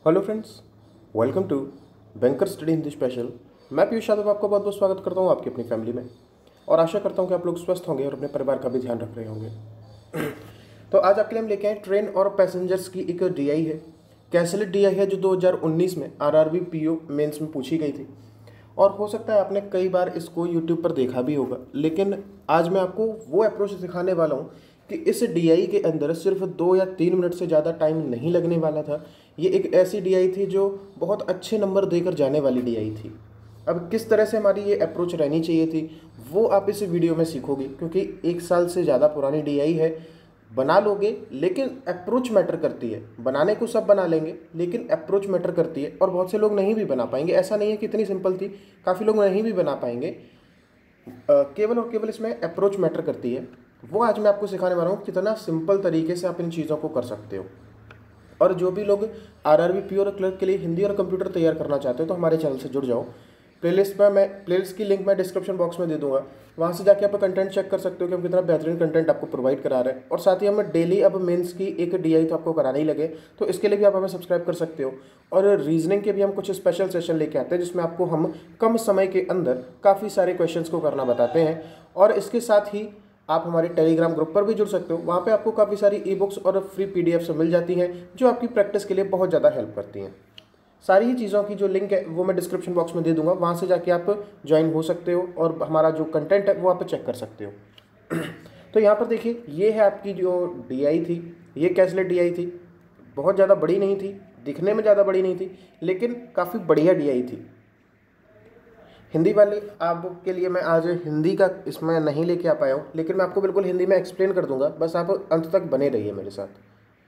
Hello friends, welcome to banker study Hindi special. मैं पीयूष यादव आपका बहुत बहुत स्वागत करता हूं आपकी अपनी फैमिली में और आशा करता हूं कि आप लोग स्वस्थ होंगे और अपने परिवार का भी ध्यान रख रहे होंगे। तो आज आपके लिए हम लेके आए ट्रेन और पैसेंजर्स की एक डीआई है, कैसलेट डीआई है, जो 2019 में आरआरबी पीओ मेंस में पूछी गई थी। और हो सकता है आपने कई बार इसको यूट्यूब पर देखा भी होगा, लेकिन आज मैं आपको वो अप्रोच दिखाने वाला हूँ कि इस डीआई के अंदर सिर्फ 2 या 3 मिनट से ज़्यादा टाइम नहीं लगने वाला था। ये एक ऐसी डीआई थी जो बहुत अच्छे नंबर देकर जाने वाली डीआई थी। अब किस तरह से हमारी ये अप्रोच रहनी चाहिए थी वो आप इस वीडियो में सीखोगे, क्योंकि 1 साल से ज़्यादा पुरानी डीआई है। बना लोगे, लेकिन अप्रोच मैटर करती है। बनाने को सब बना लेंगे, लेकिन अप्रोच मैटर करती है और बहुत से लोग नहीं भी बना पाएंगे। ऐसा नहीं है कि इतनी सिंपल थी, काफ़ी लोग नहीं भी बना पाएंगे। केवल और केवल इसमें अप्रोच मैटर करती है। वो आज मैं आपको सिखाने वाला हूँ कितना सिंपल तरीके से आप इन चीज़ों को कर सकते हो। और जो भी लोग आरआरबी पीओ और क्लर्क के लिए हिंदी और कंप्यूटर तैयार करना चाहते हो तो हमारे चैनल से जुड़ जाओ। प्लेलिस्ट की लिंक मैं डिस्क्रिप्शन बॉक्स में दे दूंगा, वहाँ से जाके आप कंटेंट चेक कर सकते हो कि हम कितना बेहतरीन कंटेंट आपको प्रोवाइड करा रहे हैं। और साथ ही हम डेली अब मेंस की एक डीआई तो आपको कराने ही लगे, तो इसके लिए भी आप हमें सब्सक्राइब कर सकते हो। और रीजनिंग के भी हम कुछ स्पेशल सेशन लेके आते हैं, जिसमें आपको हम कम समय के अंदर काफ़ी सारे क्वेश्चंस को करना बताते हैं। और इसके साथ ही आप हमारे टेलीग्राम ग्रुप पर भी जुड़ सकते हो। वहाँ पे आपको काफ़ी सारी ई बुक्स और फ्री पीडीएफ्स मिल जाती हैं, जो आपकी प्रैक्टिस के लिए बहुत ज़्यादा हेल्प करती हैं। सारी ही चीज़ों की जो लिंक है वो मैं डिस्क्रिप्शन बॉक्स में दे दूंगा, वहाँ से जाके आप ज्वाइन हो सकते हो और हमारा जो कंटेंट है वो आप चेक कर सकते हो। तो यहाँ पर देखिए, ये है आपकी जो डीआई थी, ये कैसलेट डीआई थी। बहुत ज़्यादा बड़ी नहीं थी, दिखने में ज़्यादा बड़ी नहीं थी, लेकिन काफ़ी बढ़िया डीआई थी। हिंदी वाले आपके लिए मैं आज हिंदी का इसमें नहीं लेके आ पाया हूँ, लेकिन मैं आपको बिल्कुल हिंदी में एक्सप्लेन कर दूंगा, बस आप अंत तक बने रहिए मेरे साथ।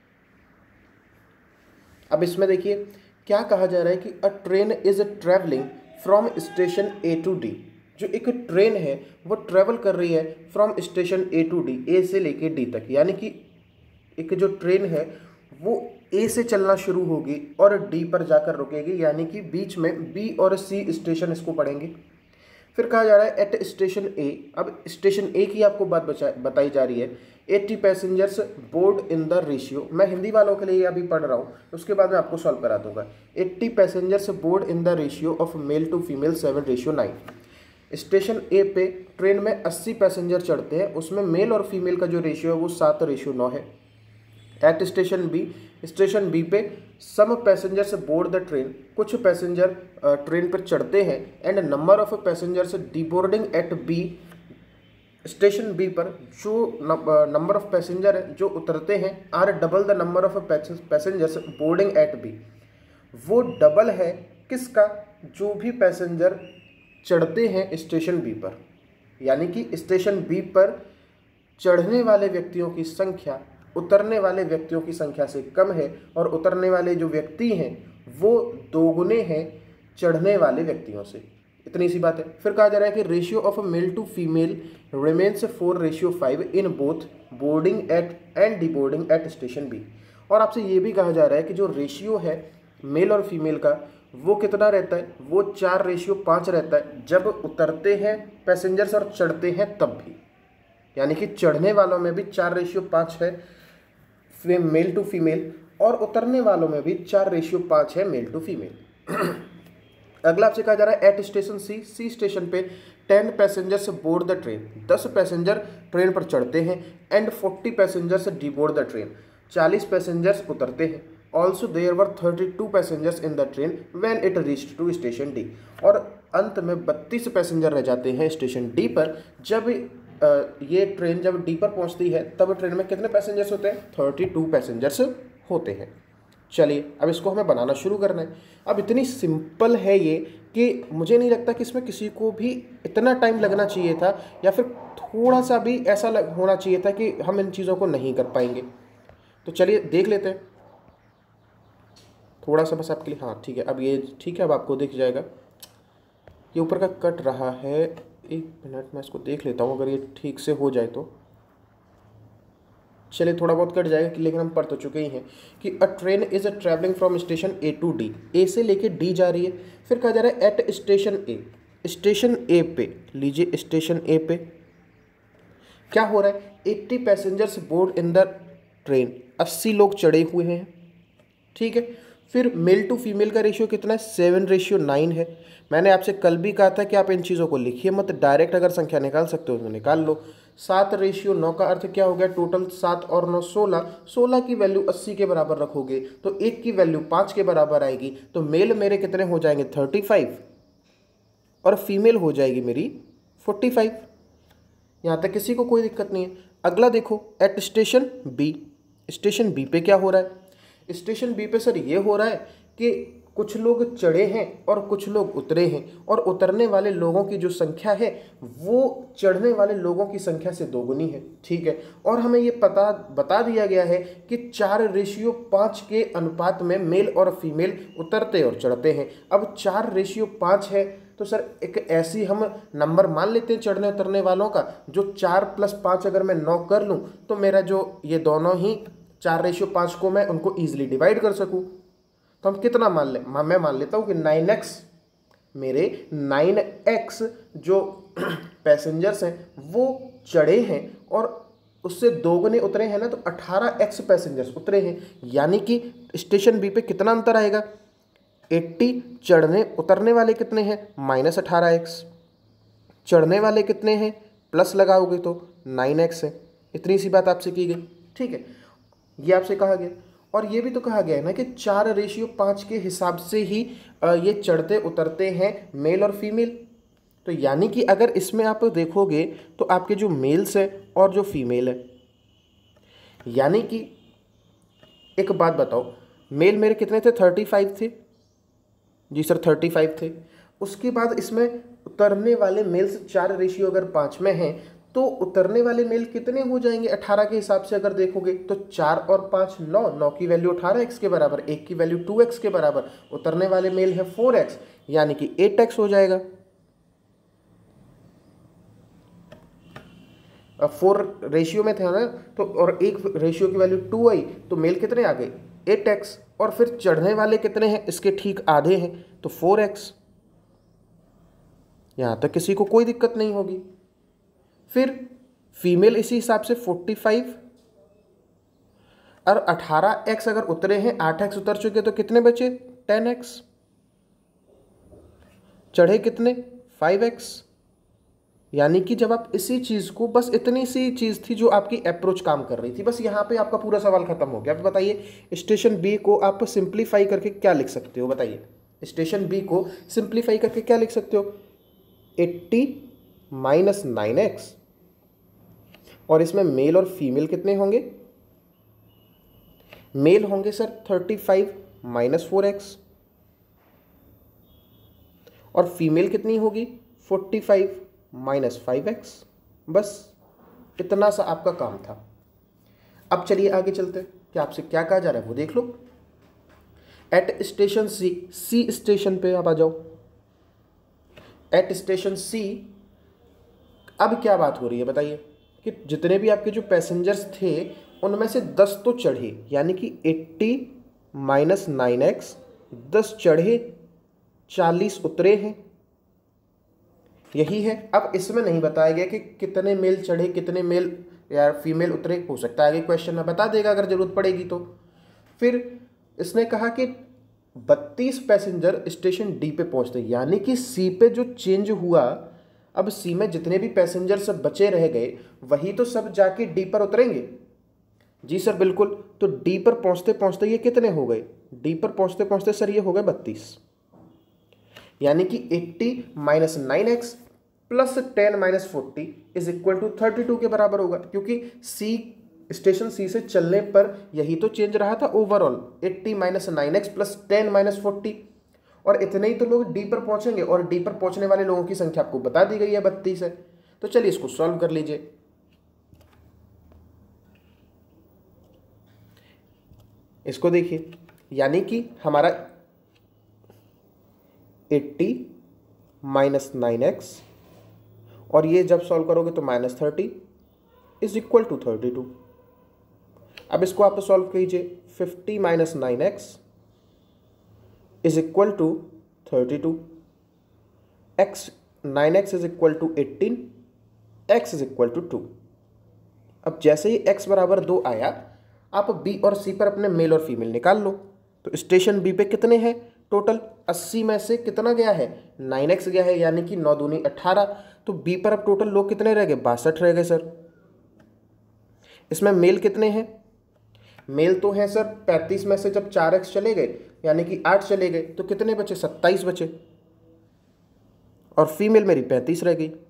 अब इसमें देखिए क्या कहा जा रहा है कि a train is travelling from station A to D. जो एक ट्रेन है वो ट्रैवल कर रही है from station A to D, A से लेके डी तक। यानी कि एक जो ट्रेन है वो ए से चलना शुरू होगी और डी पर जाकर रुकेगी, यानी कि बीच में बी और सी स्टेशन इसको पड़ेंगे। फिर कहा जा रहा है एट स्टेशन ए। अब स्टेशन ए की आपको बात बताई जा रही है। 80 passengers board in the ratio. मैं हिंदी वालों के लिए अभी पढ़ रहा हूँ, उसके बाद मैं आपको सॉल्व करा दूंगा। 80 passengers board in the ratio of male to female 7:9। Station A पे ट्रेन में 80 पैसेंजर चढ़ते हैं, उसमें मेल और फीमेल का जो रेशियो है वो 7:9 है। एट स्टेशन बी पे some passengers board the train. कुछ पैसेंजर ट्रेन पर चढ़ते हैं and number of passengers deboarding at B. Station B पर जो नंबर ऑफ पैसेंजर है जो उतरते हैं are double the number of passengers boarding at B. वो डबल है किसका? जो भी पैसेंजर चढ़ते हैं स्टेशन बी पर। यानी कि स्टेशन बी पर चढ़ने वाले व्यक्तियों की संख्या उतरने वाले व्यक्तियों की संख्या से कम है, और उतरने वाले जो व्यक्ति हैं वो दोगुने हैं चढ़ने वाले व्यक्तियों से। इतनी सी बात है। फिर कहा जा रहा है कि ratio of male to female remains 4:5 in both boarding at and deboarding at station B. और आपसे ये भी कहा जा रहा है कि जो रेशियो है मेल और फीमेल का वो कितना रहता है? वो 4:5 रहता है जब उतरते हैं पैसेंजर्स और चढ़ते हैं तब भी। यानी कि चढ़ने वालों में भी 4:5 है मेल टू फीमेल, और उतरने वालों में भी 4:5 है मेल टू फीमेल। अगला आपसे कहा जा रहा है एट स्टेशन सी स्टेशन पे 10 passengers board the train. 10 passenger train पर चढ़ते हैं and 40 passengers deboard the train. 40 passengers उतरते हैं। Also there were 32 passengers in the train when it reached to station D. और अंत में 32 पैसेंजर रह जाते हैं स्टेशन डी पर। जब ये ट्रेन जब डी पर पहुंचती है तब ट्रेन में कितने पैसेंजर्स होते हैं? 32 पैसेंजर्स होते हैं। चलिए अब इसको हमें बनाना शुरू करना है। अब इतनी सिंपल है ये कि मुझे नहीं लगता कि इसमें किसी को भी इतना टाइम लगना चाहिए था, या फिर थोड़ा सा भी ऐसा होना चाहिए था कि हम इन चीज़ों को नहीं कर पाएंगे। तो चलिए देख लेते हैं थोड़ा सा बस आपके लिए। हाँ ठीक है, अब ये ठीक है, अब आपको दिख जाएगा। ये ऊपर का कट रहा है, 1 मिनट मैं इसको देख लेता हूँ, अगर ये ठीक से हो जाए तो। चलिए थोड़ा बहुत कट जाएगा, लेकिन हम पढ़ तो चुके ही हैं कि a train is a travelling from station A to D. A से लेके डी जा रही है। फिर कहा जा रहा है at station A. Station A पे लीजिए, स्टेशन ए पे क्या हो रहा है? 80 passengers board in the train. 80 लोग चढ़े हुए हैं, ठीक है। फिर मेल टू फीमेल का रेशियो कितना है, 7:9 है। मैंने आपसे कल भी कहा था कि आप इन चीज़ों को लिखिए मत, डायरेक्ट अगर संख्या निकाल सकते हो तो निकाल लो। 7:9 का अर्थ क्या हो गया, टोटल 7 और 9 16, 16 की वैल्यू 80 के बराबर रखोगे तो 1 की वैल्यू 5 के बराबर आएगी। तो मेल मेरे कितने हो जाएंगे, 35, और फीमेल हो जाएगी मेरी 45। यहाँ तक किसी को कोई दिक्कत नहीं है। अगला देखो, at station B, station B पे क्या हो रहा है। स्टेशन बी पे सर ये हो रहा है कि कुछ लोग चढ़े हैं और कुछ लोग उतरे हैं, और उतरने वाले लोगों की जो संख्या है वो चढ़ने वाले लोगों की संख्या से दोगुनी है, ठीक है। और हमें ये बता दिया गया है कि 4:5 के अनुपात में मेल और फीमेल उतरते और चढ़ते हैं। अब 4:5 है तो सर एक ऐसी हम नंबर मान लेते हैं चढ़ने उतरने वालों का, जो 4 + 5 अगर मैं 9 कर लूँ तो मेरा जो ये दोनों ही 4:5 को मैं उनको ईजिली डिवाइड कर सकूँ। तो हम कितना मान लें, मैं मान लेता हूँ कि 9x, मेरे 9x जो पैसेंजर्स हैं वो चढ़े हैं और उससे दोगुने उतरे हैं ना, तो 18x पैसेंजर्स उतरे हैं। यानी कि स्टेशन बी पे कितना अंतर आएगा, 80, चढ़ने उतरने वाले कितने हैं, -18x, चढ़ने वाले कितने हैं, प्लस लगाओगे तो 9x है। इतनी सी बात आपसे की गई, ठीक है। ये आपसे कहा गया, और ये भी तो कहा गया है ना कि 4:5 के हिसाब से ही ये चढ़ते उतरते हैं मेल और फीमेल। तो यानी कि अगर इसमें आप देखोगे तो आपके जो मेल्स है और जो फीमेल है, यानी कि एक बात बताओ, मेल मेरे कितने थे, 35 थे जी सर, 35 थे। उसके बाद इसमें उतरने वाले मेल्स 4:5 में हैं, तो उतरने वाले मेल कितने हो जाएंगे 18 के हिसाब से अगर देखोगे तो 4 और 5 9, 9 की वैल्यू 18x के बराबर, 1 की वैल्यू 2x के बराबर, उतरने वाले मेल है 4x, यानी कि 8x हो जाएगा। अब 4 रेशियो में थे ना, तो और 1 रेशियो की वैल्यू 2 आई, तो मेल कितने आ गए 8x, और फिर चढ़ने वाले कितने हैं, इसके ठीक आधे हैं तो 4x। यहाँ तक किसी को कोई दिक्कत नहीं होगी। फिर फीमेल इसी हिसाब से 45, और 18x अगर उतरे हैं, 8x उतर चुके तो कितने बचे, 10x, चढ़े कितने 5x। यानी कि जब आप इसी चीज़ को, बस इतनी सी चीज़ थी जो आपकी अप्रोच काम कर रही थी, बस यहाँ पे आपका पूरा सवाल खत्म हो गया। अब बताइए स्टेशन बी को आप सिंप्लीफाई करके क्या लिख सकते हो, बताइए स्टेशन बी को सिंप्लीफाई करके क्या लिख सकते हो, 80 - 9x, और इसमें मेल और फीमेल कितने होंगे, मेल होंगे सर 35 - 4x, और फीमेल कितनी होगी 45 - 5x। बस इतना सा आपका काम था। अब चलिए आगे चलते हैं, कि आपसे क्या कहा जा रहा है वो देख लो। At station C, C station पे आप आ जाओ। एट स्टेशन सी अब क्या बात हो रही है बताइए, कि जितने भी आपके जो पैसेंजर्स थे उनमें से 10 तो चढ़े, यानी कि 80 - 9x, 10 चढ़े 40 उतरे हैं, यही है। अब इसमें नहीं बताया गया कि कितने मेल चढ़े कितने मेल या फीमेल उतरे, हो सकता है आगे क्वेश्चन में बता देगा अगर जरूरत पड़ेगी तो। फिर इसने कहा कि 32 पैसेंजर स्टेशन डी पे पहुंचते, यानी कि सी पे जो चेंज हुआ, अब सी में जितने भी पैसेंजर सब बचे रह गए वही तो सब जाके डी पर उतरेंगे। जी सर बिल्कुल। तो डी पर पहुंचते पहुंचते ये कितने हो गए, डी पर पहुंचते पहुंचते सर ये हो गए 32, यानी कि 80 - 9x + 10 - 40 = 32 के बराबर होगा, क्योंकि सी स्टेशन सी से चलने पर यही तो चेंज रहा था ओवरऑल, 80 - 9x + 10 - 40, और इतने ही तो लोग डी पर पहुंचेंगे, और डी पर पहुंचने वाले लोगों की संख्या आपको बता दी गई है 32 है। तो चलिए इसको सॉल्व कर लीजिए। इसको देखिए, यानी कि हमारा 80 - 9x, और ये जब सॉल्व करोगे तो -30 = 32। अब इसको आप सॉल्व कीजिए, 50 - 9x = 32, 9x = 18, x = 2। अब जैसे ही x = 2 आया, आप बी और सी पर अपने मेल और फीमेल निकाल लो। तो स्टेशन बी पे कितने हैं टोटल? 80 में से कितना गया है? 9x गया है, यानी कि 9 दूनी 18। तो बी पर अब टोटल लोग कितने रह गए? 62 रह गए सर। इसमें मेल कितने हैं? मेल तो हैं सर 35 में से जब 4x चले गए यानी कि 8 चले गए तो कितने बचे? 27 बचे। और फीमेल मेरी 35 रह गई।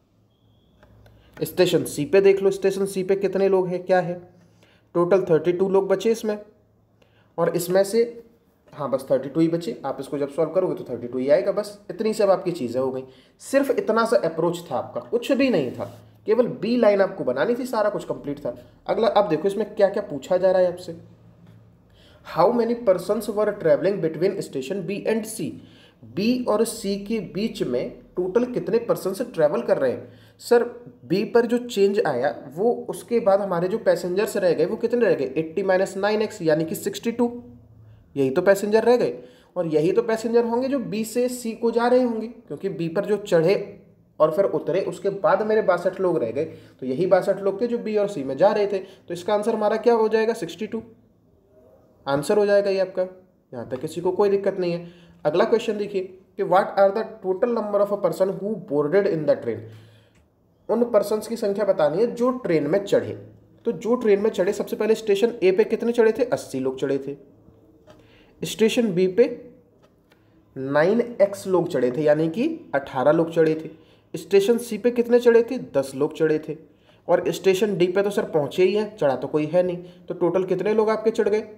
स्टेशन सी पे देख लो, स्टेशन सी पे कितने लोग हैं? क्या है? टोटल 32 लोग बचे इसमें, और इसमें से हाँ बस 32 ही बचे। आप इसको जब सॉल्व करोगे तो 32 ही आएगा। बस इतनी सब आपकी चीज़ें हो गई। सिर्फ इतना सा अप्रोच था आपका, कुछ भी नहीं था, केवल बी लाइन आपको बनानी थी, सारा कुछ कंप्लीट था। अगला अब देखो इसमें क्या क्या पूछा जा रहा है आपसे। How many persons were travelling between station B and C? B और सी के बीच में टोटल कितने पर्सन से ट्रैवल कर रहे हैं? सर बी पर जो चेंज आया वो उसके बाद हमारे जो पैसेंजर्स रह गए वो कितने रह गए? 80 - 9x यानी कि 62। यही तो पैसेंजर रह गए, और यही तो पैसेंजर होंगे जो बी से सी को जा रहे होंगे, क्योंकि बी पर जो चढ़े और फिर उतरे उसके बाद मेरे 62 लोग रह गए। तो यही 62 लोग थे जो बी और सी में जा रहे थे। तो इसका आंसर हमारा क्या हो जाएगा? 62 आंसर हो जाएगा ये आपका। यहाँ तक किसी को कोई दिक्कत नहीं है। अगला क्वेश्चन देखिए कि what are the total number of a person who boarded in the train? उन पर्सन्स की संख्या बतानी है जो ट्रेन में चढ़े। तो जो ट्रेन में चढ़े, सबसे पहले स्टेशन ए पे कितने चढ़े थे? 80 लोग चढ़े थे। स्टेशन बी पे 9x लोग चढ़े थे, यानी कि 18 लोग चढ़े थे। स्टेशन सी पे कितने चढ़े थे? 10 लोग चढ़े थे। और स्टेशन डी पे तो सर पहुंचे ही हैं, चढ़ा तो कोई है नहीं। तो टोटल कितने लोग आपके चढ़ गए?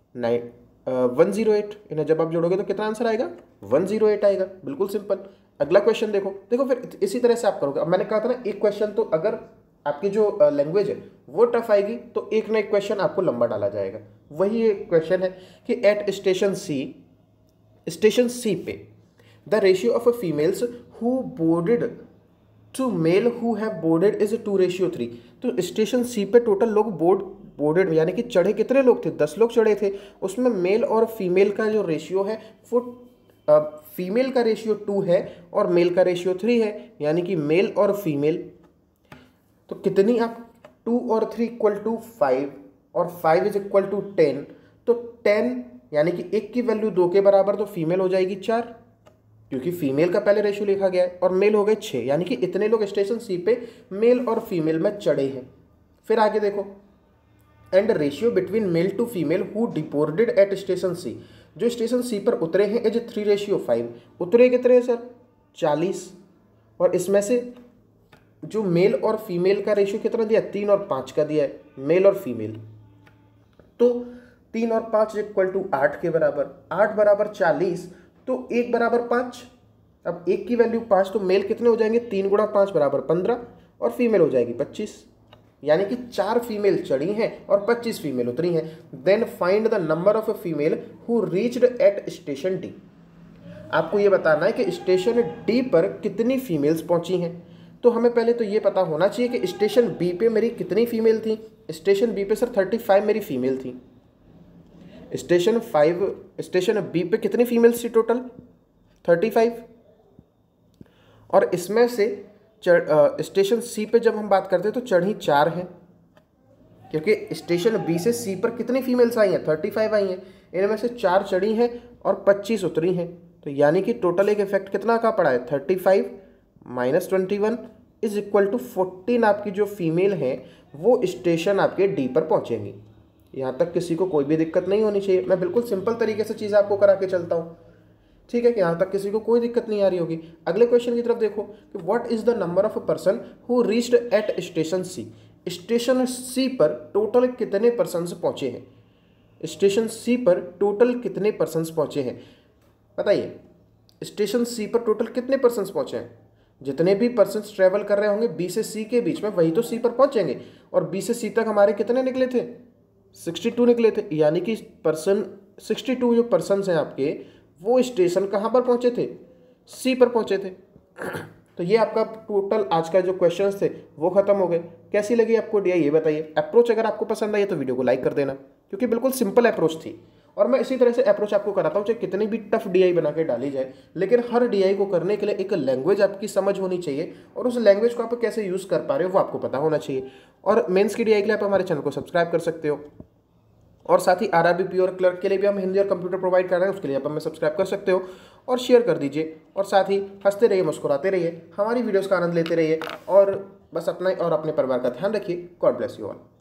108। इन्हें जब आप जोड़ोगे तो कितना आंसर आएगा? 108 आएगा। बिल्कुल सिंपल। अगला क्वेश्चन देखो। देखो फिर इसी तरह से आप करोगे। अब मैंने कहा था ना, एक क्वेश्चन तो अगर आपकी जो लैंग्वेज है वो टफ आएगी तो एक ना एक क्वेश्चन आपको लंबा डाला जाएगा। वही एक क्वेश्चन है कि एट स्टेशन सी पे the ratio of females who boarded to male who have boarded is 2:3। तो स्टेशन सी पे टोटल लोग बोर्डेड यानी कि चढ़े कितने लोग थे? 10 लोग चढ़े थे। उसमें मेल और फीमेल का जो रेशियो है वो फीमेल का रेशियो 2 है और मेल का रेशियो 3 है, यानी कि मेल और फीमेल। तो कितनी आप 2 और 3 = 5 और 5 = 10। तो 10 यानी कि 1 की वैल्यू 2 के बराबर, तो फीमेल हो जाएगी 4, क्योंकि फीमेल का पहले रेशियो लिखा गया है, और मेल हो गए 6, यानी कि इतने लोग स्टेशन सी पे मेल और फीमेल में चढ़े हैं। फिर आगे देखो, and ratio between male to female who deported at station C. जो स्टेशन सी पर उतरे हैं इज 3:5। उतरे कितने हैं सर? 40। और इसमें से जो मेल और फीमेल का रेशियो कितना दिया? 3 और 5 का दिया है, मेल और फीमेल। तो 3 और 5 = 8 के बराबर। 8 बराबर 40, तो 1 बराबर 5। अब 1 की वैल्यू 5, तो मेल कितने हो जाएंगे? 3 × 5 = 15 और फीमेल हो जाएगी 25, यानी कि 4 फीमेल चढ़ी हैं और 25 फीमेल उतरी हैं। Then find the number of female who reached at station D. आपको ये बताना है कि स्टेशन डी पर कितनी फीमेल्स पहुंची हैं। तो हमें पहले तो ये पता होना चाहिए कि स्टेशन बी पे मेरी कितनी फीमेल थी। स्टेशन बी पे सर 35 मेरी फीमेल थी। स्टेशन बी पे कितनी फीमेल्स थी टोटल? 35। और इसमें से स्टेशन सी पे जब हम बात करते हैं तो चढ़ी 4 हैं, क्योंकि स्टेशन बी से सी पर कितनी फीमेल्स आई हैं? 35 आई हैं। इनमें से 4 चढ़ी हैं और 25 उतरी हैं। तो यानी कि टोटल एक इफेक्ट कितना का पड़ा है? 35 - 21 = 14 आपकी जो फीमेल हैं वो स्टेशन आपके डी पर पहुंचेंगी। यहाँ तक किसी को कोई भी दिक्कत नहीं होनी चाहिए। मैं बिल्कुल सिंपल तरीके से चीज़ आपको करा के चलता हूँ, ठीक है कि यहाँ तक किसी को कोई दिक्कत नहीं आ रही होगी। अगले क्वेश्चन की तरफ देखो कि what is the number of a person who reached at station C. Station C पर टोटल कितने पर्सन पहुंचे हैं? स्टेशन सी पर टोटल कितने पर्सन पहुंचे हैं बताइए। स्टेशन सी पर टोटल कितने पर्सन पहुंचे हैं? जितने भी पर्सन ट्रेवल कर रहे होंगे बी से सी के बीच में, वही तो सी पर पहुंचेंगे। और बी से सी तक हमारे कितने निकले थे? 62 निकले थे, यानी कि 62 जो पर्सन हैं आपके वो स्टेशन कहाँ पर पहुँचे थे? सी पर पहुँचे थे। तो ये आपका टोटल आज का जो क्वेश्चंस थे वो खत्म हो गए। कैसी लगी आपको डीआई ये बताइए। अप्रोच अगर आपको पसंद आई तो वीडियो को लाइक कर देना, क्योंकि बिल्कुल सिंपल अप्रोच थी। और मैं इसी तरह से अप्रोच आपको कराता हूँ, चाहे कितनी भी टफ डीआई बना के डाली जाए, लेकिन हर डीआई को करने के लिए एक लैंग्वेज आपकी समझ होनी चाहिए, और उस लैंग्वेज को आप कैसे यूज़ कर पा रहे हो वो आपको पता होना चाहिए। और मेंस की डीआई के लिए आप हमारे चैनल को सब्सक्राइब कर सकते हो। और साथ ही आरआरबी प्योर क्लर्क के लिए भी हम हिंदी और कंप्यूटर प्रोवाइड कर रहे हैं, उसके लिए आप हमें सब्सक्राइब कर सकते हो और शेयर कर दीजिए। और साथ ही हंसते रहिए, मुस्कुराते रहिए, हमारी वीडियोज़ का आनंद लेते रहिए और बस अपना और अपने परिवार का ध्यान रखिए। God bless you all.